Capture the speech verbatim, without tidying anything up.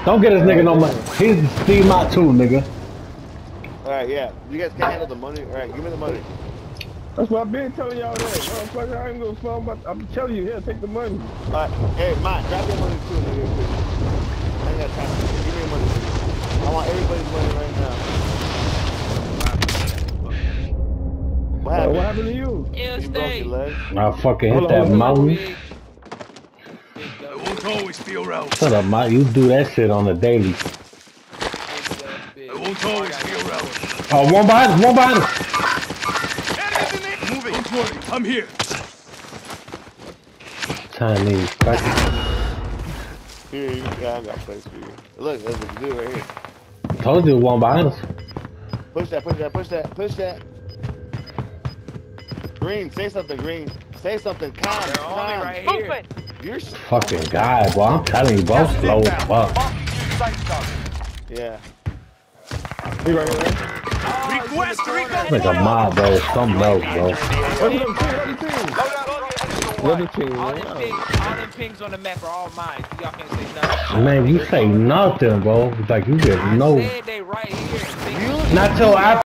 Don't get this nigga no money. He's Steve Mott too, nigga. Alright, yeah. You guys can't handle the money. Alright, give me the money. That's what I've been telling y'all that. Motherfucker, I ain't gonna fall, but I'm telling you, here, take the money. Alright, hey, Mott, drop your money too, nigga. I ain't got time. Give me your money. I want everybody's money right now. What Uh, happened? what happened to you? Yeah, You broke your leg? I fucking hit Hold that on, hold on. mountain. I won't always be around. Shut up, Mott. You do that shit on the daily. I won't always be around. Oh, one behind us, one behind us. Moving. Don't worry, I'm here. Chinese. Fuck. Here, you got, I got a place for you. Look, there's a dude right here. Told you one behind us. Push that, push that, push that, push that. Green, say something, Green. Say something, calm, They're all calm. right here. You're Fucking guy, boy. I'm telling you, bro. Slow as fuck. yeah. He right here. Request recon. Like a mob, bro. Something else, bro. What's the team? What's the team? What's the team, All man? them pings, all them pings on the map are all mine. Y'all can't say nothing. Man, you say nothing, bro. It's like you get I no. said they right here. Not till after.